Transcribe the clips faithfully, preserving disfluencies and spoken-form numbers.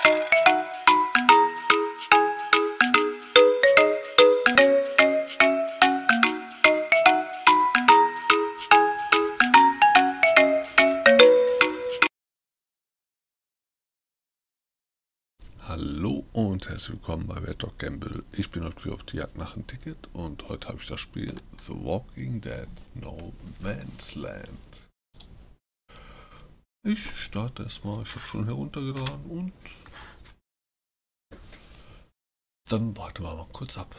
Hallo und herzlich willkommen bei Red Dog Gamble. Ich bin heute wieder auf die Jagd nach einem Ticket und heute habe ich das Spiel The Walking Dead No Man's Land. Ich starte erstmal, ich habe schon heruntergeladen und dann warten wir mal kurz ab.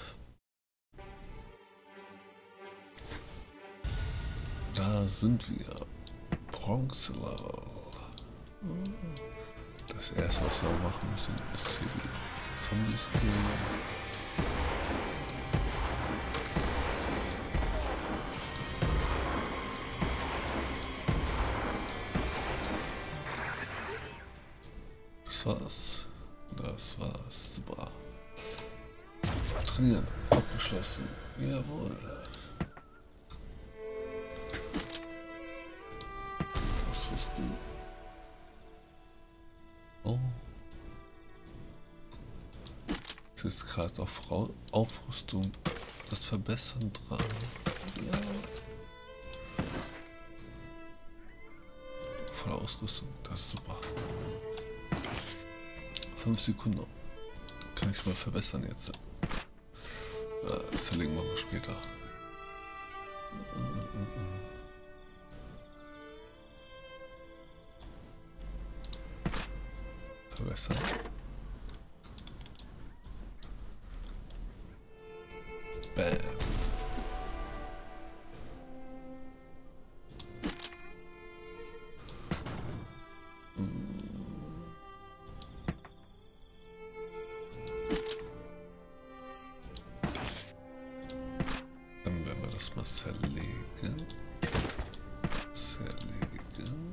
Da sind wir. Bronze Level. Das erste, was wir machen müssen, ist hier die Zombies killen. Das war's. Das war's. Super. Trainieren. Abgeschlossen. Jawohl. Ausrüstung. Oh. Das ist gerade auf Aufrüstung. Das Verbessern dran. Ja. Volle Ausrüstung. Das ist super. Fünf Sekunden. Kann ich mal verbessern jetzt. Das verlegen wir mal später. Verbessern. Bam. Dann werden wir das mal zerlegen. Zerlegen.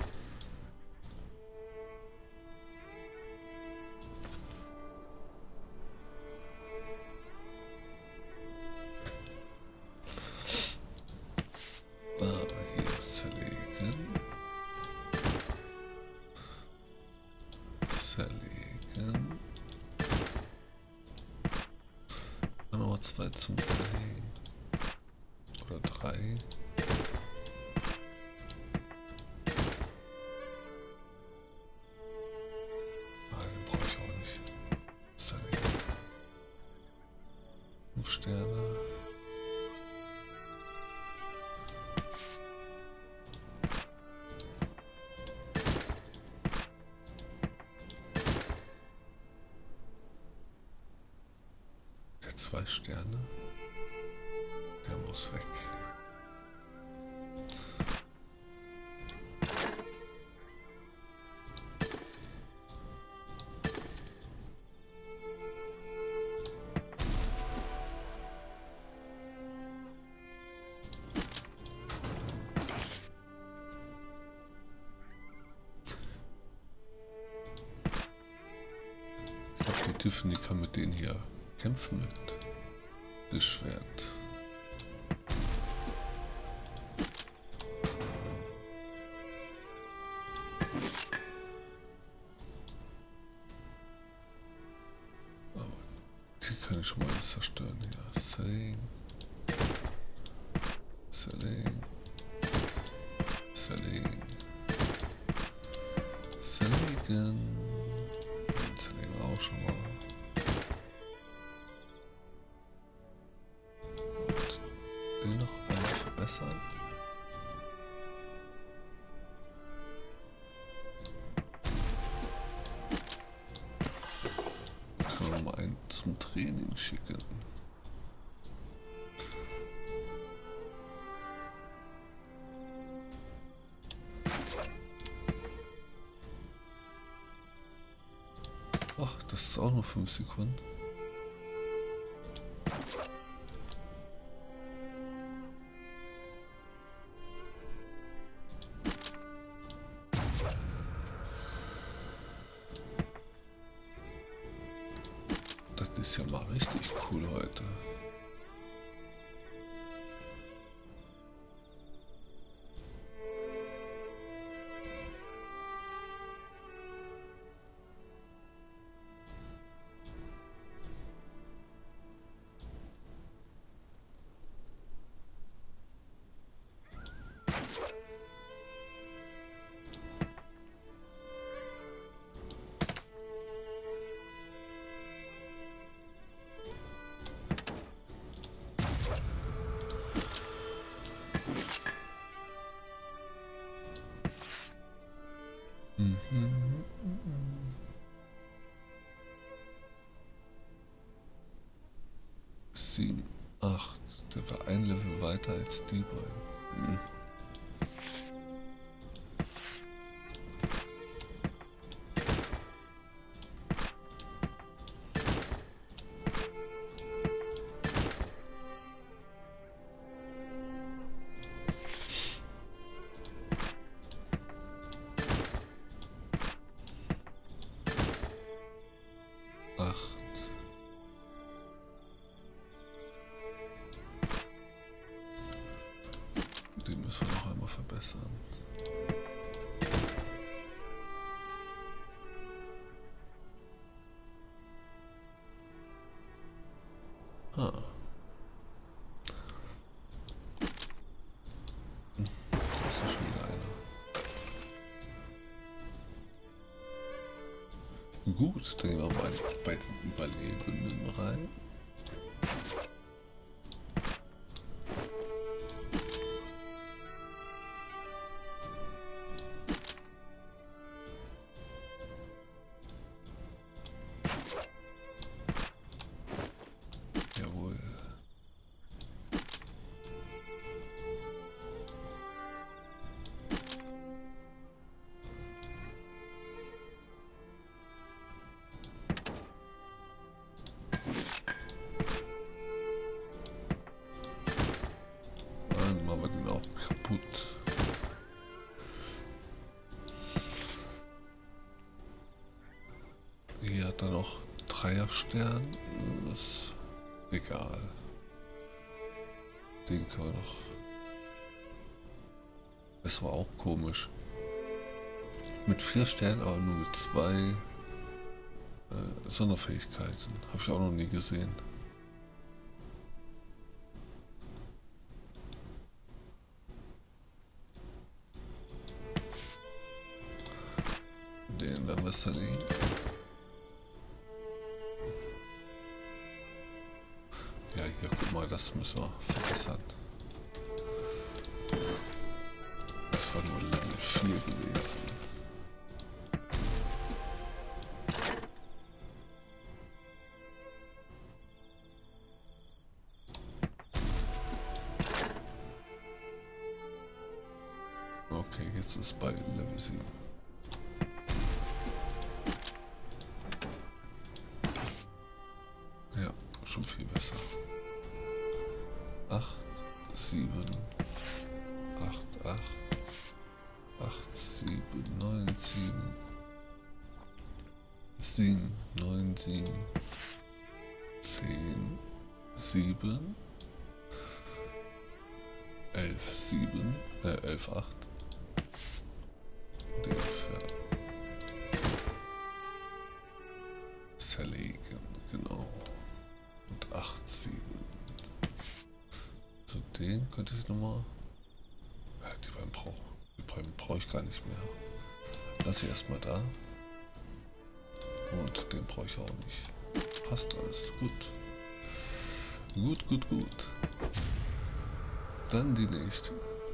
Ah, hier zerlegen. Zerlegen. Dann noch zwei zum Zerlegen. Oder drei. Ah, den brauche ich auch nicht. Zerlegen. Fünf Sterne. Der zwei Sterne. Der muss weg. Ich glaube, die Tiffany kann mit denen hier kämpfen mit das Schwert. Aber die kann ich schon mal alles zerstören. Ja, Selling. Selling. Selling. Selling. Selling auch schon mal. Und den noch einmal verbessern. Können wir mal einen zum Training schicken. Ach, das ist auch nur fünf Sekunden. Das ist ja mal richtig cool heute. sieben, acht. Der war ein Level weiter als die beiden. Hm. Die müssen wir noch einmal verbessern. Ah. Hm, da ist ja schon wieder einer. Gut, dann gehen wir mal bei den Überlebenden rein. Hier hat er noch Dreierstern. Ist egal. Den können wir noch. Es war auch komisch. Mit vier Sternen, aber nur mit zwei äh, Sonderfähigkeiten. Habe ich auch noch nie gesehen. Den werden wir zerlegen. Ja, hier, guck mal, das müssen wir verbessern. Das war nur Level vier gewesen. Okay, jetzt ist bei Level sieben. Ja, schon viel besser. acht, sieben, acht, acht, acht, sieben, neun, sieben, sieben, neun, sieben, zehn, sieben, elf, sieben, äh, elf, acht. Den zerlegen, genau. Und acht, sieben. So, den könnte ich nochmal. Ja, die beiden brauche die beiden brauche ich gar nicht mehr. Lass ich erstmal da. Und den brauche ich auch nicht. Passt alles. Gut. Gut, gut, gut. Dann die nächste.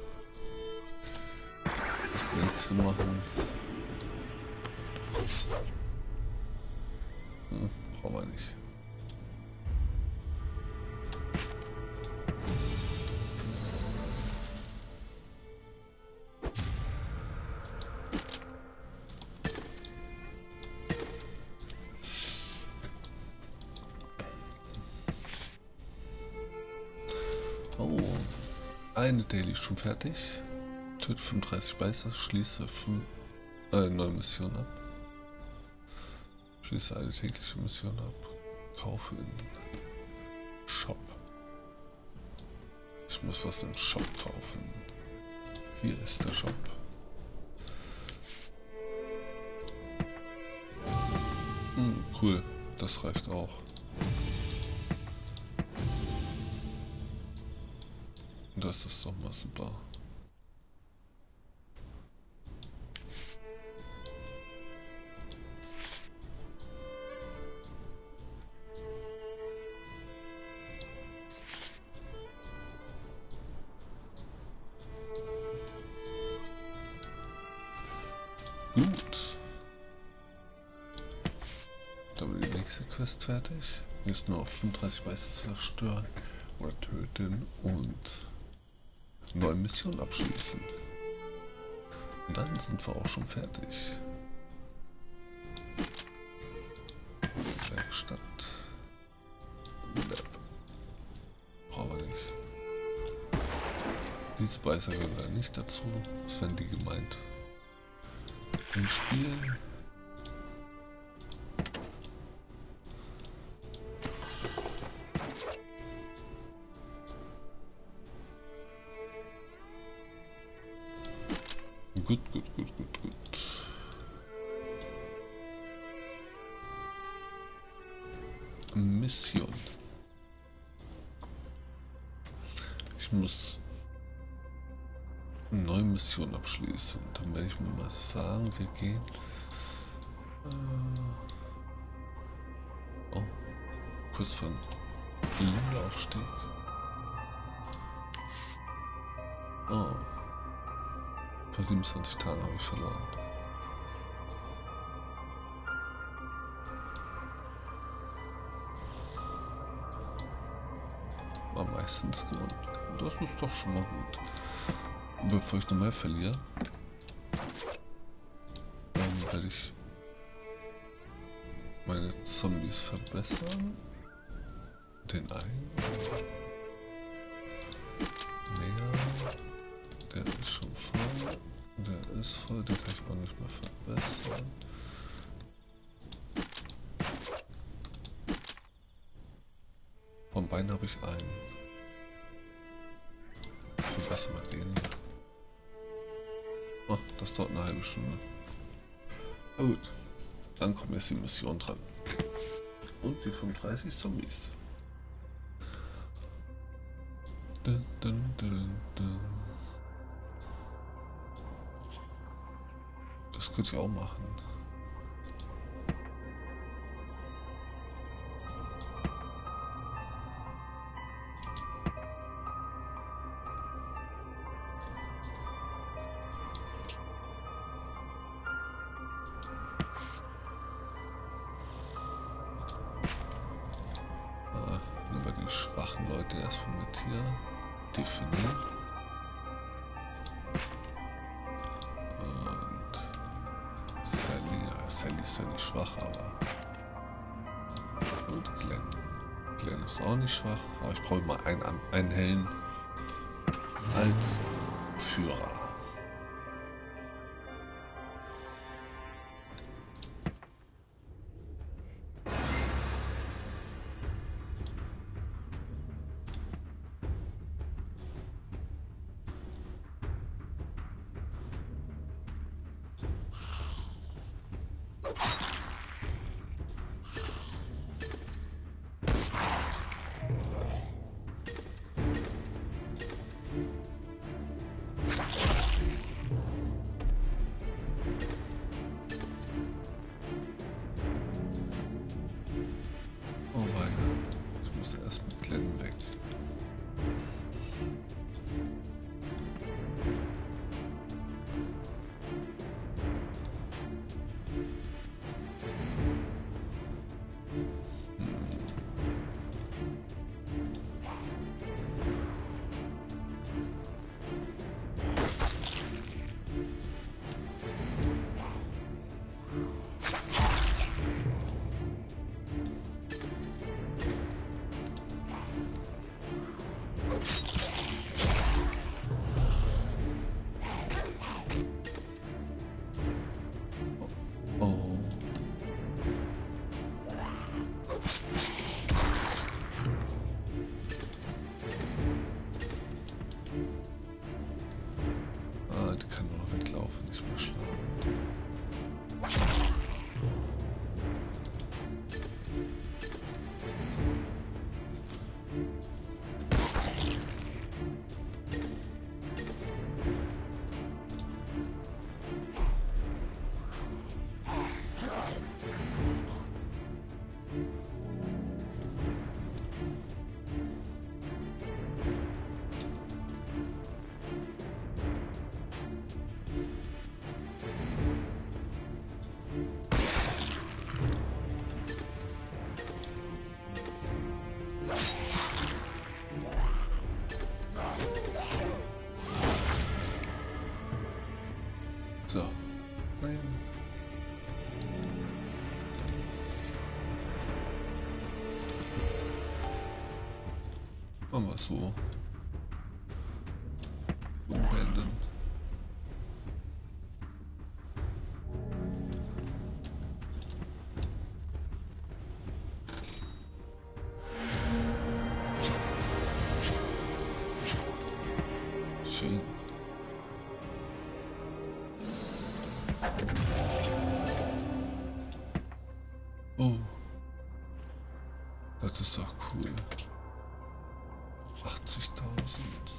Das nächste machen. Hm, brauchen wir nicht. Oh, eine Daily ist schon fertig. Töte fünfunddreißig Beißer, schließe fünf, äh, neue Missionen ab. Schließe eine tägliche Mission ab. Kaufe in Shop. Ich muss was im Shop kaufen. Hier ist der Shop. Hm, cool, das reicht auch. Das ist doch mal super. Gut. Dann wird die nächste Quest fertig. Jetzt nur auf fünfunddreißig Weiße zerstören oder töten und neue Mission abschließen. Und dann sind wir auch schon fertig. Werkstatt. Lab. Brauchen wir nicht. Diese Beißer gehören da nicht dazu. Was werden die gemeint? Im Spiel. Gut, gut, gut, gut, gut. Mission. Ich muss eine neue Mission abschließen. Dann werde ich mir mal sagen, wir gehen. Oh, kurz von Levelaufstieg. Oh. Vor siebenundzwanzig Tagen habe ich verloren. War meistens gewonnen. Das ist doch schon mal gut. Bevor ich noch mehr verliere, dann werde ich meine Zombies verbessern. Den einen. Mehr. Der ist schon voll. Der ist voll, den kann ich auch nicht mehr verbessern. Von beiden habe ich einen. Ich verbessere mal den hier. Oh, das dauert eine halbe Stunde. Na gut, dann kommt jetzt die Mission dran. Und die fünfunddreißig Zombies. Dun, dun, dun, dun. Das könnte ich auch machen. Ah, nehmen wir die schwachen Leute erstmal mit hier. Definieren. Sally ist ja nicht schwach, aber... Und Glenn. Glenn ist auch nicht schwach, aber ich brauche mal einen, einen Helden als Führer. Machen wir so. Umwenden. Schön. Oh. Das ist doch cool. achtzigtausend.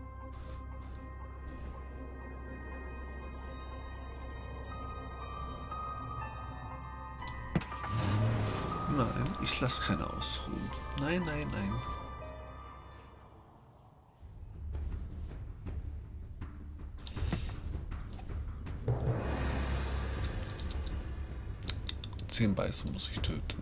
Nein, ich lasse keine ausruhen. Nein, nein, nein. Zehn Beißer muss ich töten.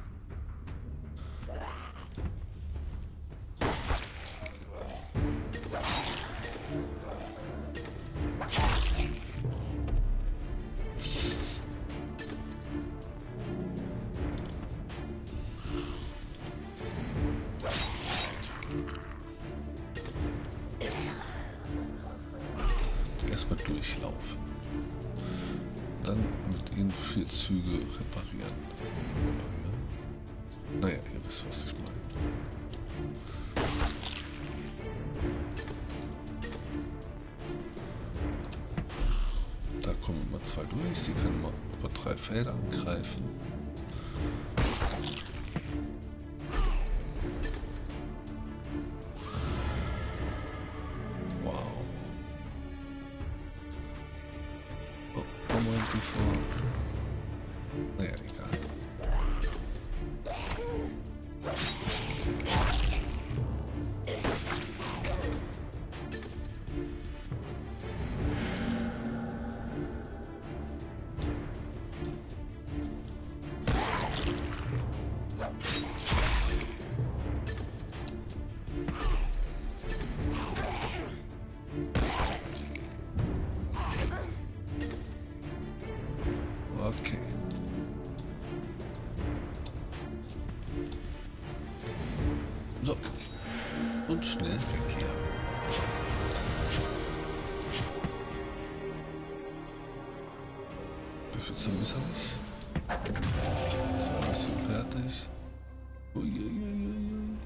Erstmal durchlaufen. Dann mit ihnen vier Züge reparieren. reparieren. Naja, ihr wisst, was ich meine. Da kommen immer zwei durch. Sie können mal über drei Felder angreifen. Bevor. Naja, egal. Okay. So. Und schnell weg hier. Wie viel Zombies habe ich? Zwei sind fertig. Uiuiuiui.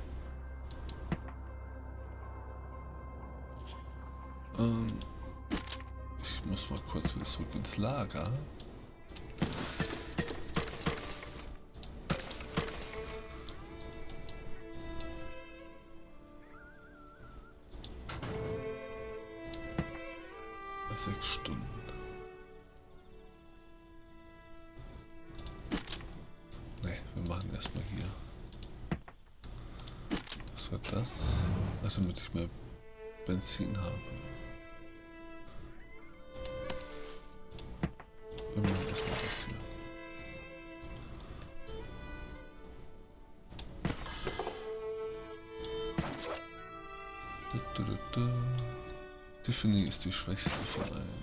Ähm, ich muss mal kurz wieder zurück ins Lager. Sechs Stunden. Ne, wir machen erstmal hier. Was wird das? Also damit ich mehr Benzin habe. Wir machen erstmal das hier. Da, da, da, da. Tiffany ist die schwächste von allen.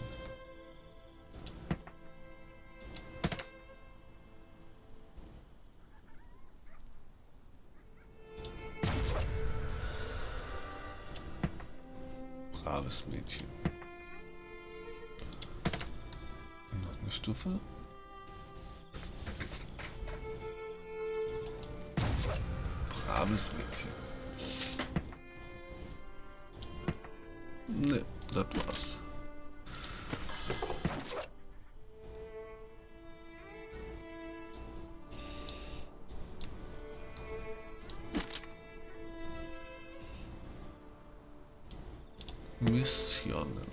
Braves Mädchen. Noch eine Stufe. Braves Mädchen. Ne, das war's. Missionen.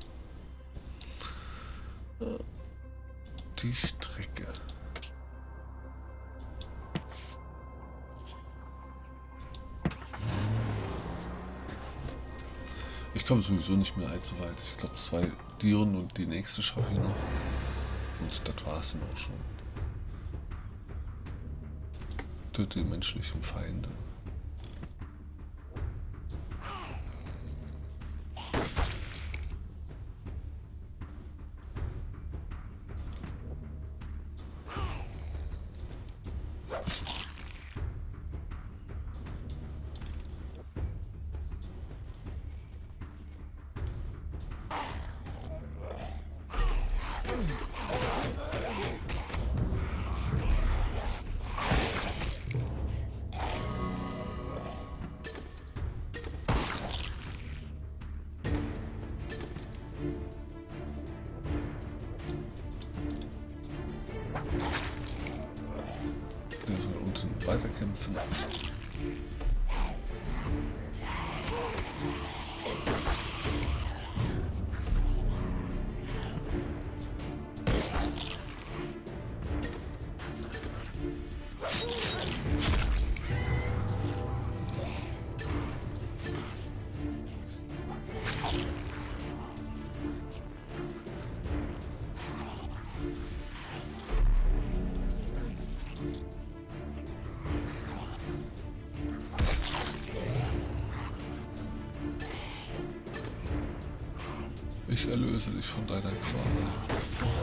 Die Strecke. Ich komme sowieso nicht mehr allzu weit. Ich glaube zwei Dieren und die nächste schaffe ich noch. Und das war es dann auch schon. Töte die menschlichen Feinde. weiterkämpfen. Ich erlöse dich von deiner Gefahr.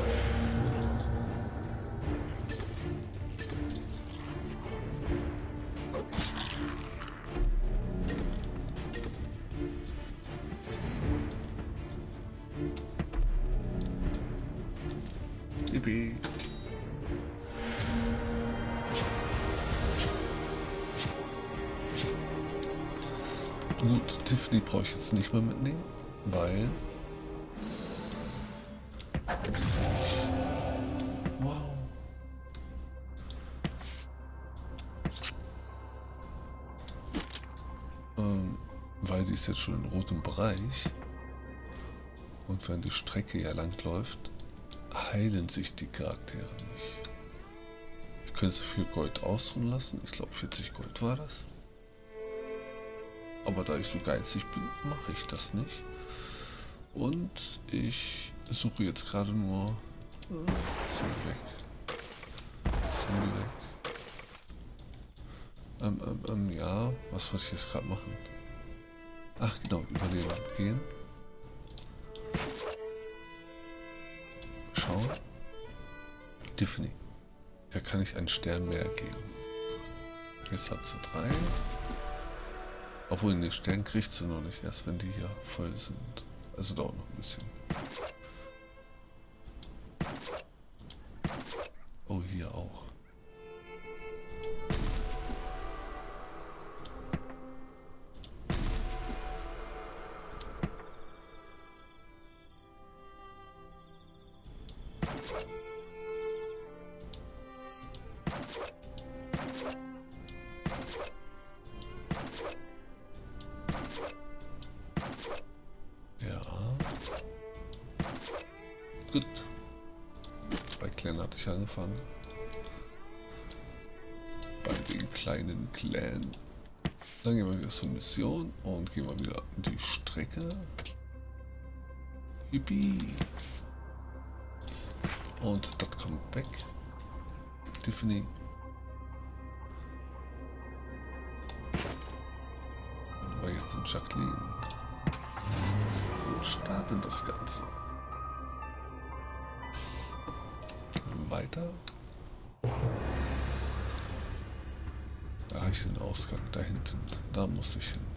Yippie. Gut, Tiffany brauche ich jetzt nicht mehr mitnehmen, weil... Wow. Ähm, weil die ist jetzt schon in rotem Bereich. Und wenn die Strecke ja lang läuft, heilen sich die Charaktere nicht. Ich könnte so viel Gold ausruhen lassen. Ich glaube vierzig Gold war das. Aber da ich so geizig bin, mache ich das nicht. Und ich suche jetzt gerade nur... Äh, sind die weg? Sind die weg? Ähm, ähm, ähm, ja. Was wollte ich jetzt gerade machen? Ach genau, Überleben gehen. Schauen. Tiffany. Da kann ich einen Stern mehr geben. Jetzt hat sie drei. Obwohl, den Stern kriegt sie noch nicht, erst wenn die hier voll sind. Also dauert noch ein bisschen. Oh, hier auch. Gut. Bei Clan hatte ich angefangen. Bei den kleinen Clan. Dann gehen wir wieder zur Mission und gehen wir wieder in die Strecke. Yippie. Und das kommt weg. Tiffany. Aber jetzt sind Jacqueline. Und starten das Ganze. Weiter. Da habe ich den Ausgang da hinten. Da muss ich hin.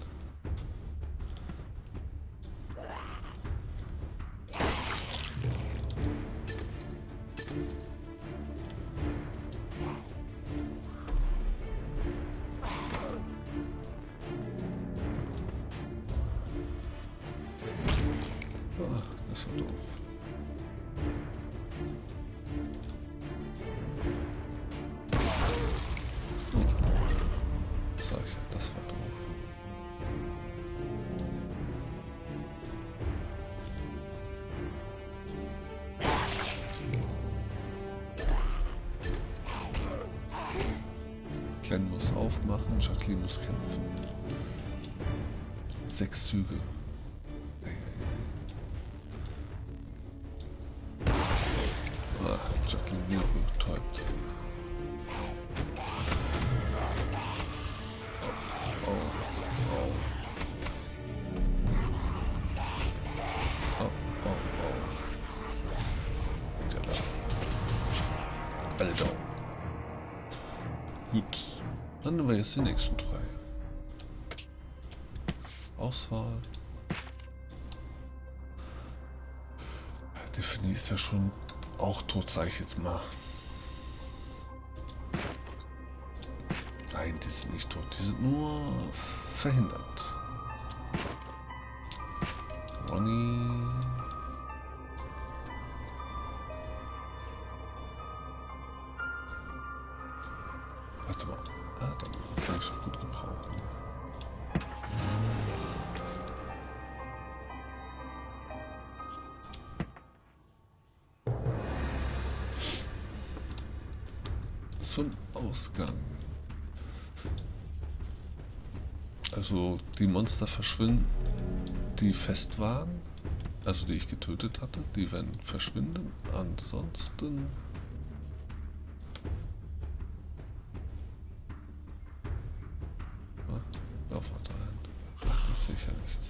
Ah, das war doof. Glenn muss aufmachen, Jacqueline muss kämpfen. Sechs Züge. Ah, Jacqueline wird betäubt. Oh, oh, oh. Oh, oh, oh. Ja, da. Alter. Gut. Dann nehmen wir jetzt die nächsten drei. Auswahl. Tiffany ist ja schon auch tot, sage ich jetzt mal. Nein, die sind nicht tot, die sind nur verhindert. Ronny. Warte mal. Ah, dann kann ich doch gut gebrauchen. Zum Ausgang. Also die Monster verschwinden, die fest waren, also die ich getötet hatte, die werden verschwinden. Ansonsten ah, lauf mal dahin. Das ist sicher nichts.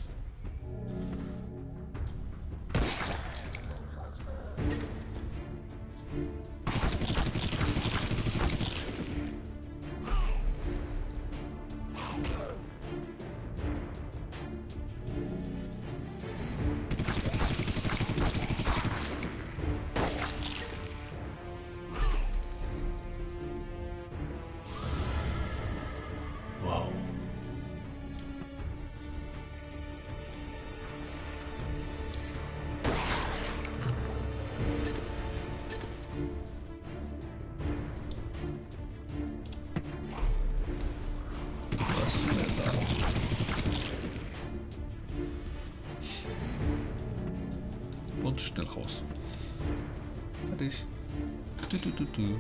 Und schnell raus. Fertig. Du, du, du, du.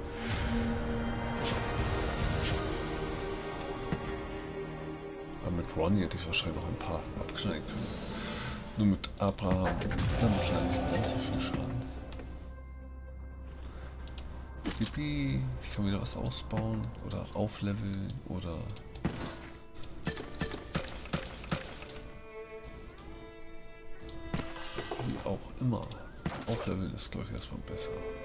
Aber mit Ronny hätte ich wahrscheinlich noch ein paar abknallen können. Nur mit Abraham dann wahrscheinlich nicht ganz so viel Schaden. Yippie, ich kann wieder was ausbauen oder aufleveln oder wie auch immer. Aufleveln ist, glaube ich, erstmal besser.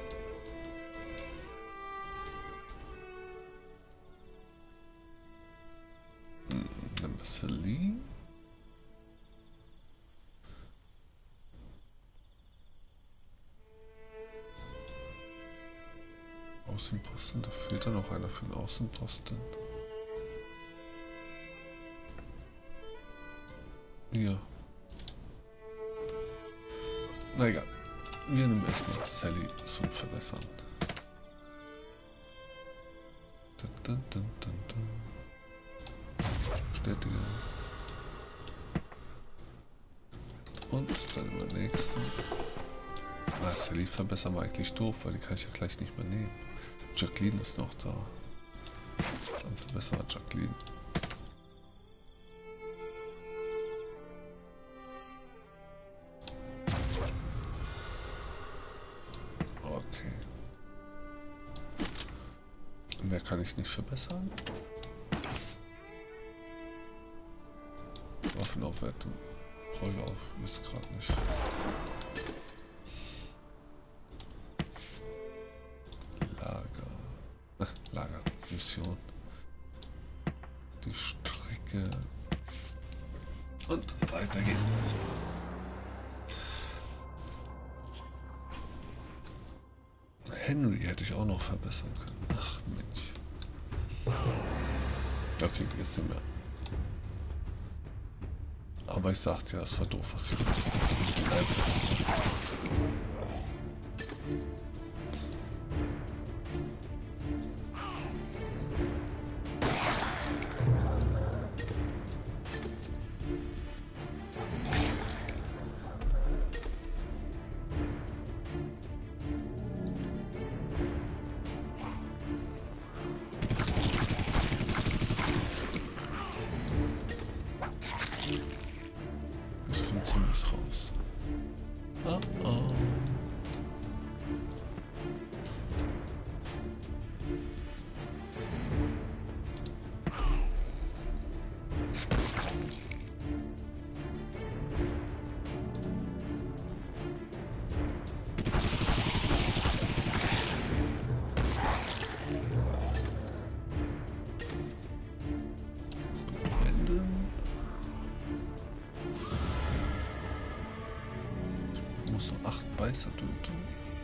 Hm, ein bisschen Lee. Außenposten, da fehlt ja noch einer für den Außenposten. Ja. Na egal. Wir nehmen erstmal Sally zum Verbessern. Dun, dun, dun, dun, dun. Bestätigen. Und dann übernächsten. Ah, Sally verbessern wir eigentlich doof, weil die kann ich ja gleich nicht mehr nehmen. Jacqueline ist noch da. Dann verbessern wir Jacqueline. Okay. Mehr kann ich nicht verbessern. Waffenaufwertung brauche ich auch, ist gerade nicht. Lager. Lager. Mission. Die Strecke. Und weiter geht's. Henry hätte ich auch noch verbessern können. Ach Mensch. Okay, jetzt nicht mehr. Aber ich sagte ja, es war doof, was ich einfach. Raus. Oh oh. Muss noch acht Beißer töten.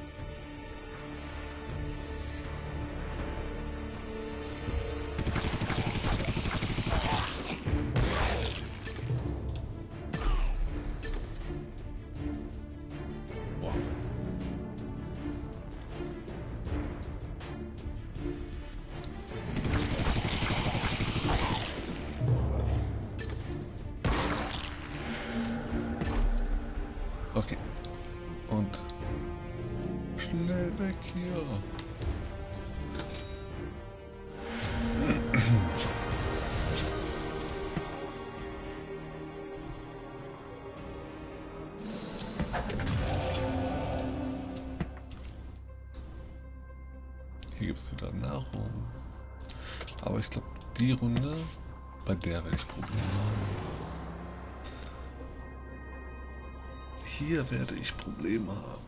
Wow. hier. Hier gibt es wieder Nahrung. Aber ich glaube, die Runde, bei der werde ich Probleme haben. Hier werde ich Probleme haben.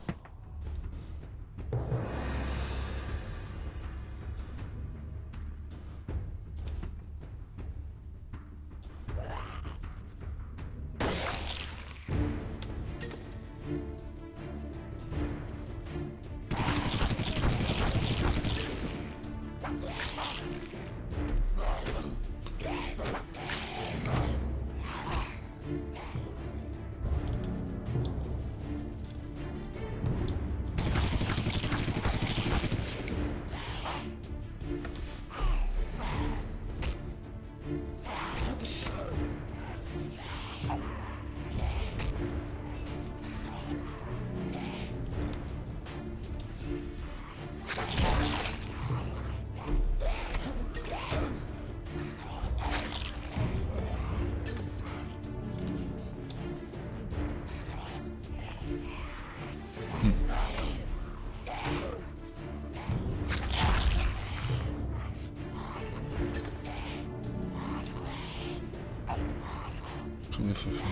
Mir verfügen.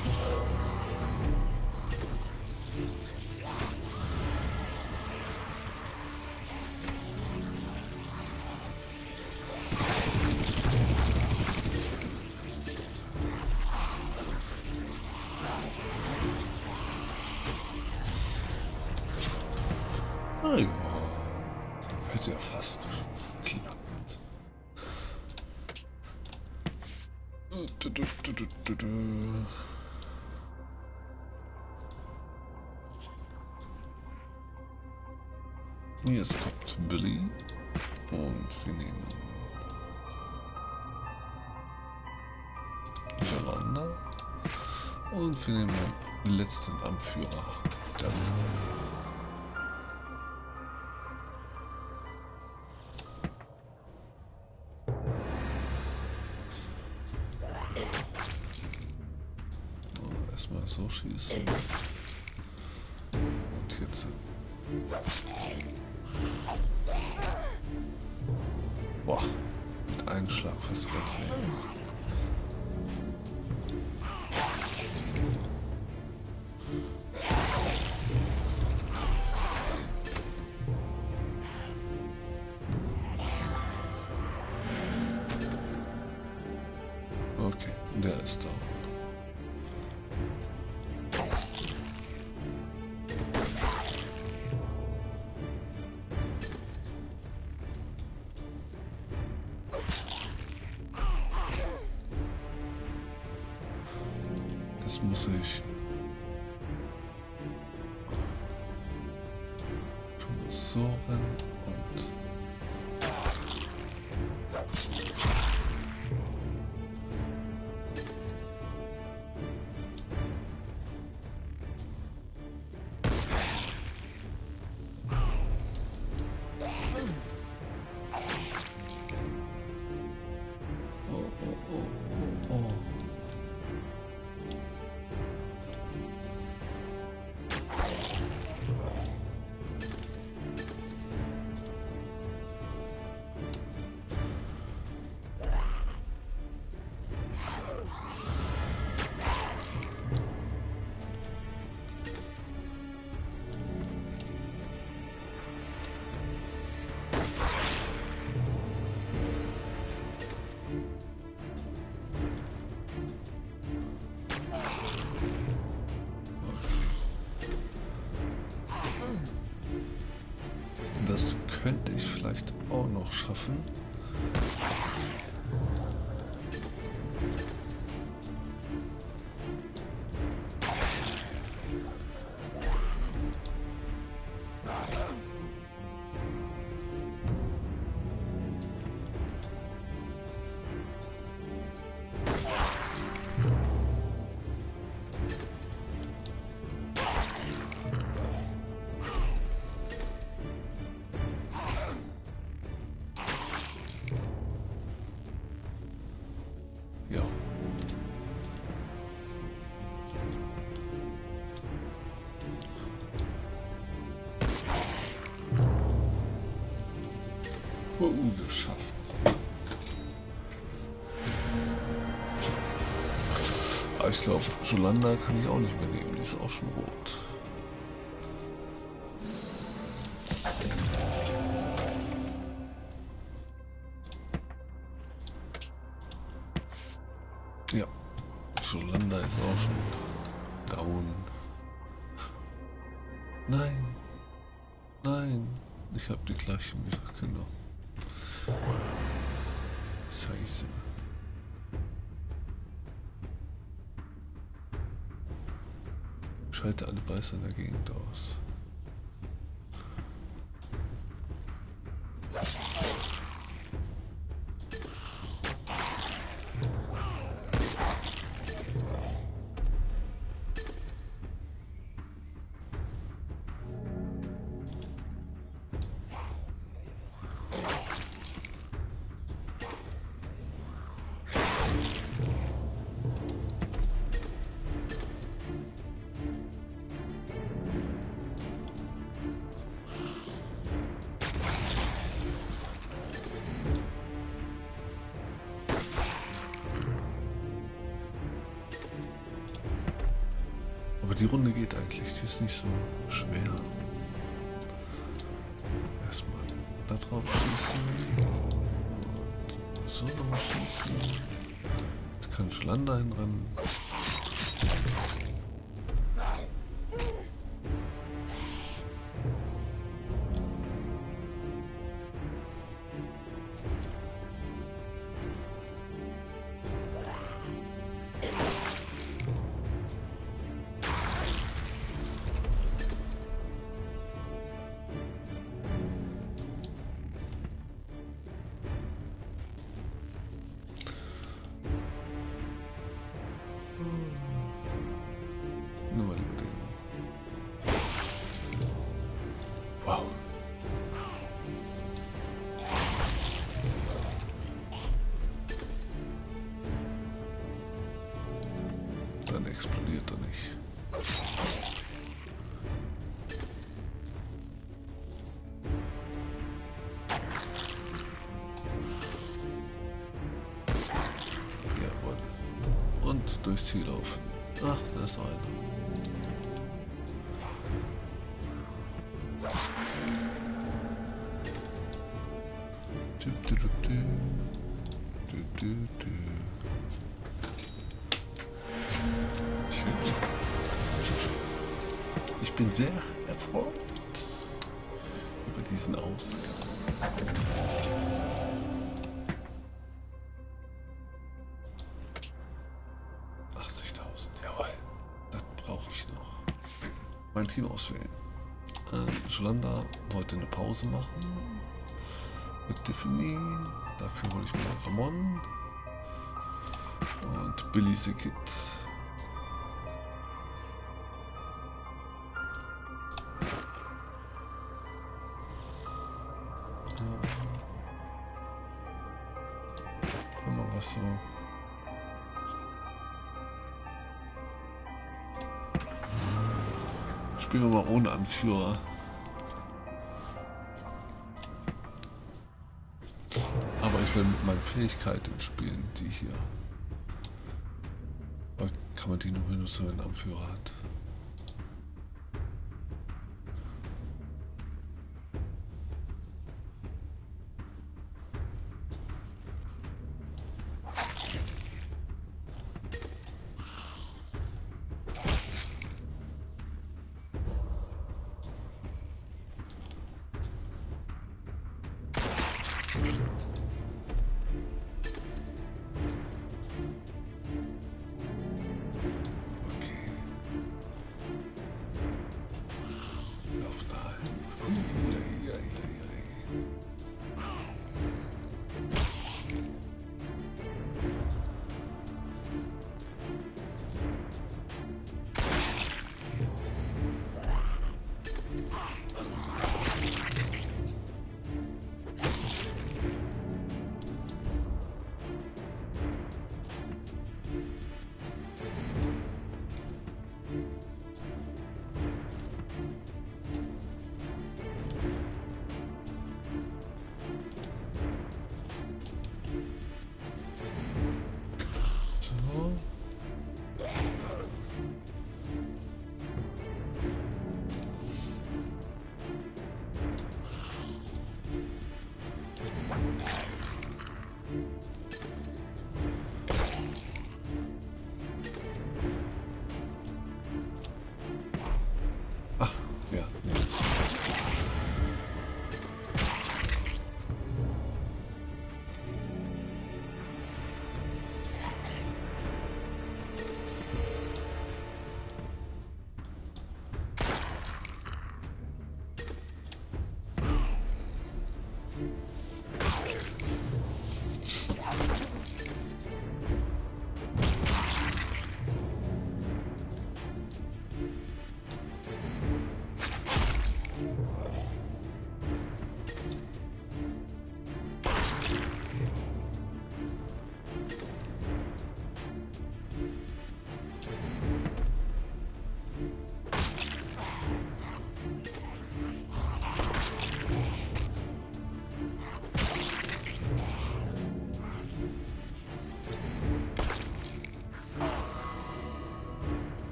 Ah ja, hätte ja fast geklappt. Du, du, du, du, du, du. Jetzt kommt Billy und wir nehmen Yolanda und wir nehmen den letzten Anführer. Dann erstmal so schießen. Und jetzt. Boah, mit einem Schlag fast ganz. Okay, der ist da. Jetzt muss ich schon so rennen und das könnte ich vielleicht auch noch schaffen. Uh, geschafft. Aber ich glaube, Jolanda kann ich auch nicht mehr nehmen, die ist auch schon rot. Ja, Jolanda ist auch schon down. Nein, nein, ich habe die gleichen wieder genommen. Scheiße. Schalte alle Beißer in der Gegend aus. Aber die Runde geht eigentlich, die ist nicht so schwer. Erstmal da drauf schießen. Und so nochmal schießen. Jetzt kann Jolanda hinrennen. Wow. Dann explodiert er nicht. Jawohl. Und durchs Ziel laufen. Ach, da ist noch einer. Ich bin sehr erfreut über diesen Ausgang. achtzigtausend, jawohl. Das brauche ich noch. Mein Team auswählen. Äh, Jolanda wollte eine Pause machen. Mit Tiffany. Dafür hole ich mir Ramon. Und Billy the Kid. Guck mal, was so. Spielen wir mal ohne Anführer. Aber ich will mit meinen Fähigkeiten spielen, die hier. Oder kann man die nur benutzen, wenn ein Anführer hat?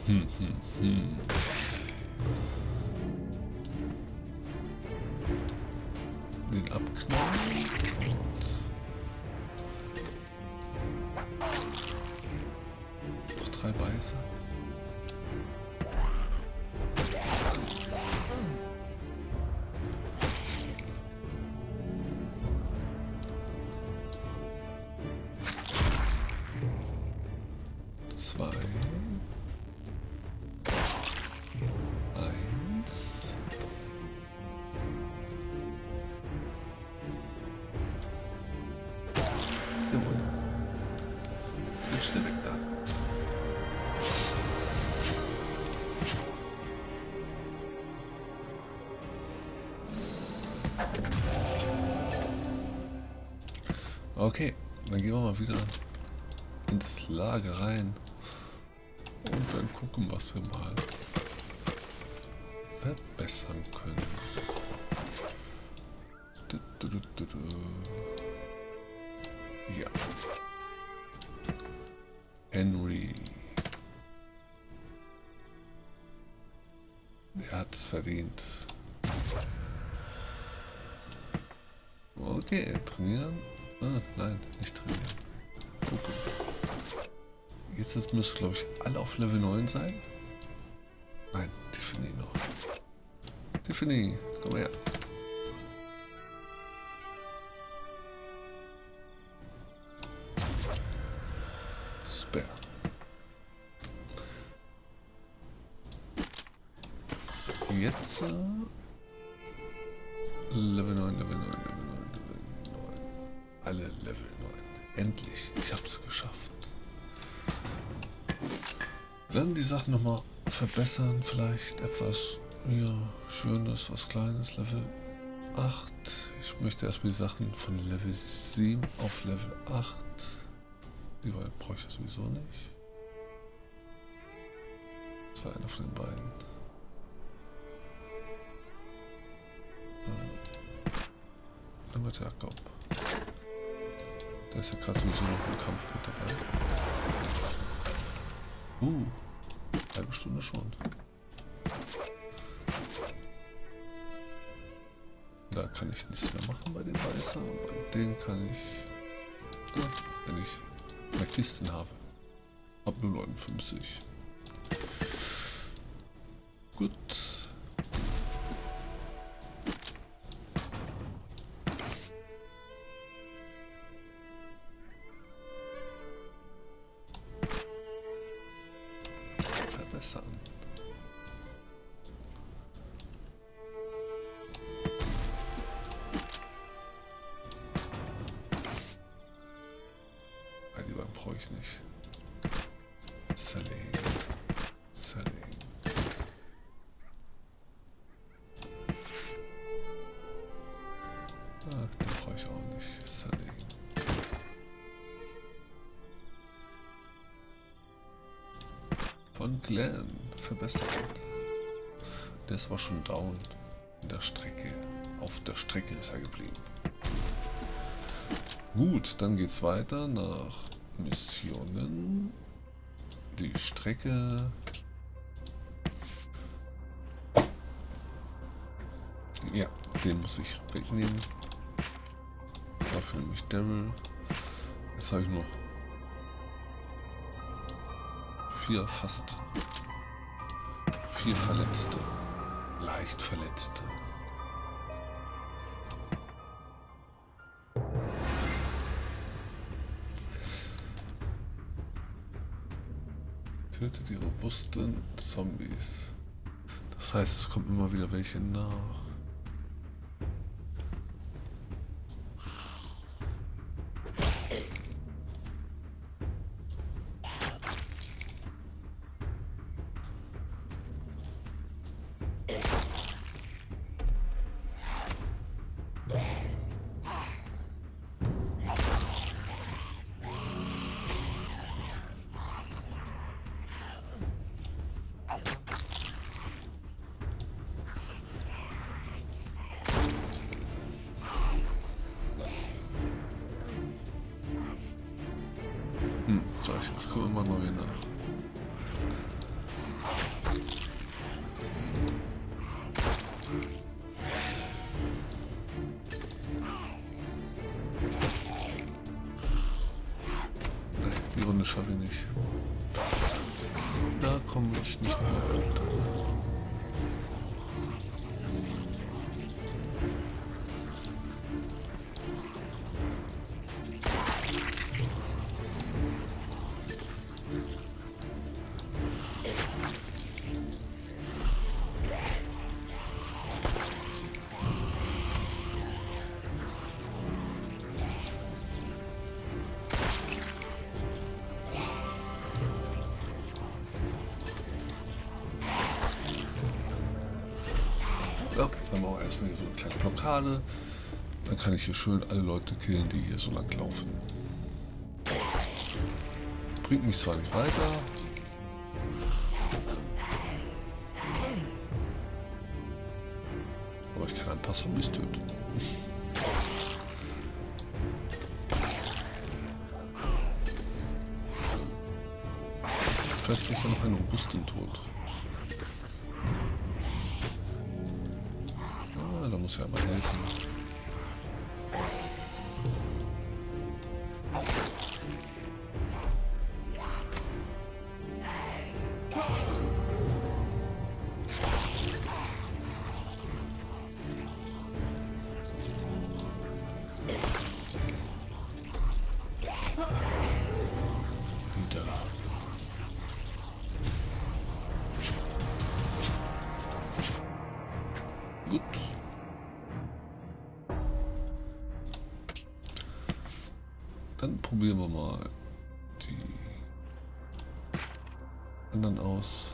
Hm, hm, hm. Den abknallen und noch drei weiße. Zwei. Okay, dann gehen wir mal wieder ins Lager rein und dann gucken, was wir mal verbessern können. Du, du, du, du, du. Ja. Henry. Er hat's verdient. Okay, trainieren. Ah, nein, nicht trainieren. Gucken. Jetzt ist, müssen, glaube ich, alle auf Level neun sein. Nein, Tiffany noch. Tiffany, komm her. Super. Jetzt äh, Level neun, Level neun, Level neun, Level neun. Alle Level neun. Endlich, ich habe es geschafft. Dann die Sachen nochmal verbessern, vielleicht etwas ja, Schönes, was Kleines, Level acht. Ich möchte erstmal die Sachen von Level sieben auf Level acht. Die brauche ich sowieso nicht. Das war einer von den beiden. Einmal Jakob. Der ist ja gerade sowieso noch im Kampf mit dabei. Uh, halbe Stunde schon. Da kann ich nichts mehr machen bei den Weißen. Bei denen kann ich, ja, wenn ich mehr Kisten habe. Hab nur neunundfünfzig. Gut. Verbessern. Ja, die beiden brauche ich nicht. Selling. Selling. Ah, den brauche ich auch nicht. Selling. Von Glenn verbessert. Der ist aber schon down in der Strecke. Auf der Strecke ist er geblieben. Gut, dann geht's weiter nach Missionen. Die Strecke. Ja, den muss ich wegnehmen. Dafür nehme ich Daryl. Jetzt habe ich noch vier fast vier Verletzte, leicht Verletzte. Tötet die robusten Zombies. Das heißt, es kommen immer wieder welche nach. Hm, so, es kommen immer neue nach. schaffe ich nicht. Da komme ich nicht mehr runter. Ja, dann machen wir erstmal hier so eine kleine Blockade. Dann kann ich hier schön alle Leute killen, die hier so lang laufen. Bringt mich zwar nicht weiter. Aber ich kann ein paar Zombies töten. Vielleicht kriege ich ja noch einen robusten Tod. Ah, da muss ja aber helfen. Gut. Dann probieren wir mal die anderen aus.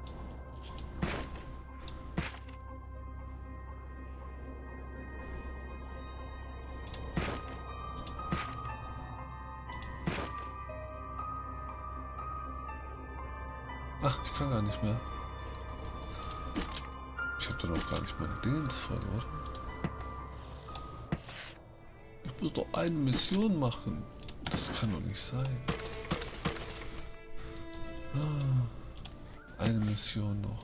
Ach, ich kann gar nicht mehr. Ich habe doch noch gar nicht meine Dingens voll, oder? Ich muss doch eine Mission machen. Das kann doch nicht sein. Ah, eine Mission noch.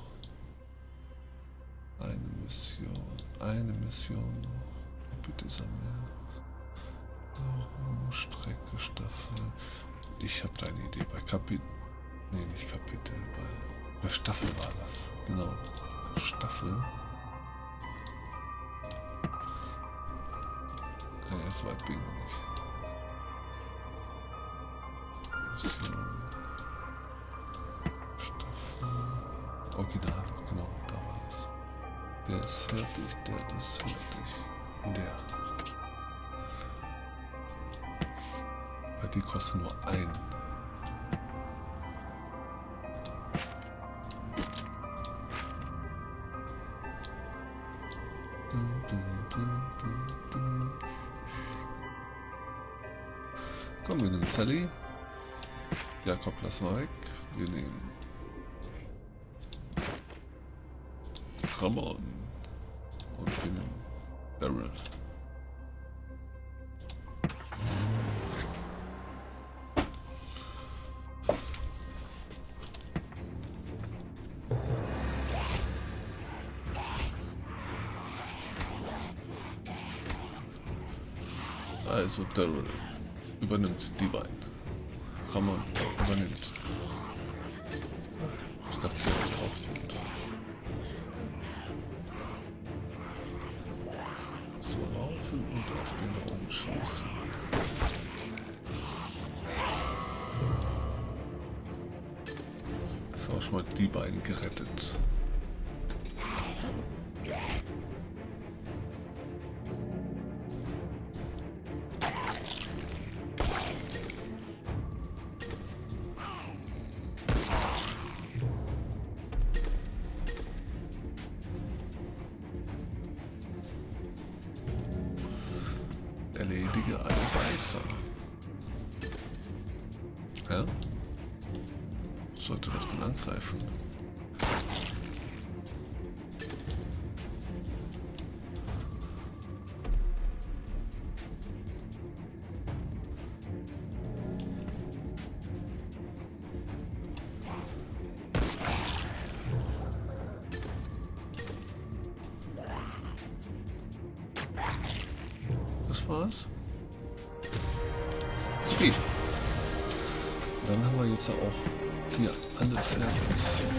Eine Mission. Eine Mission noch. Bitte sammeln. Strecke, Staffel. Ich habe da eine Idee. Bei Kapitel. Nee, nicht Kapitel. Bei, bei Staffel war das. Genau. Staffel. Ja, so weit bin ich nicht. Mission. Staffel. Original, genau, da war es. Der ist fertig, der ist fertig. Der. Weil die kosten nur ein. Komm, wir nehmen Sally. Jakob lassen wir weg. Wir nehmen Ramon. Und wir nehmen Daryl. Also Daryl übernimmt die beiden. Ramon übernimmt. Ich dachte, der ist auch tot. So laufen und auf den Raum schießen. So, schon mal die beiden gerettet. Erledige alle Beißer. Ja? Sollte doch dann angreifen. Das war's. Speed. Dann haben wir jetzt auch hier alle fertig.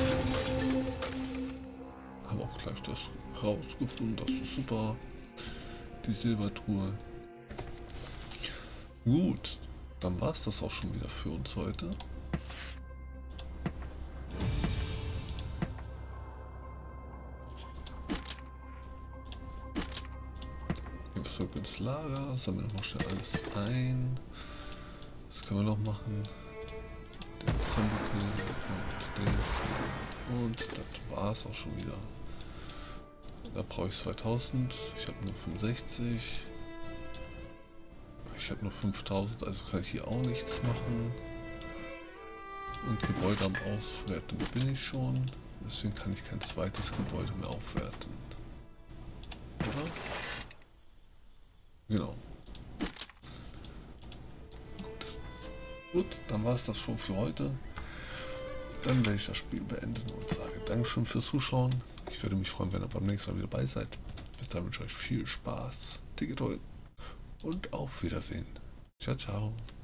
Haben auch gleich das herausgefunden, das ist super. Die Silbertruhe. Gut, dann war es das auch schon wieder für uns heute. Gehen wir zurück ins Lager, sammeln noch mal schnell alles ein. Was können wir noch machen? Den Zombie-Kill und den Kill. Und das war es auch schon wieder. Da brauche ich zweitausend, ich habe nur fünfundsechzig. Ich habe nur fünftausend, also kann ich hier auch nichts machen. Und Gebäude am Auswerten bin ich schon. Deswegen kann ich kein zweites Gebäude mehr aufwerten. Oder? Genau. Gut, Gut dann war es das schon für heute. Dann werde ich das Spiel beenden und sage Dankeschön fürs Zuschauen. Ich würde mich freuen, wenn ihr beim nächsten Mal wieder dabei seid. Bis dahin wünsche ich euch viel Spaß. Ticket und auf Wiedersehen. Ciao, ciao.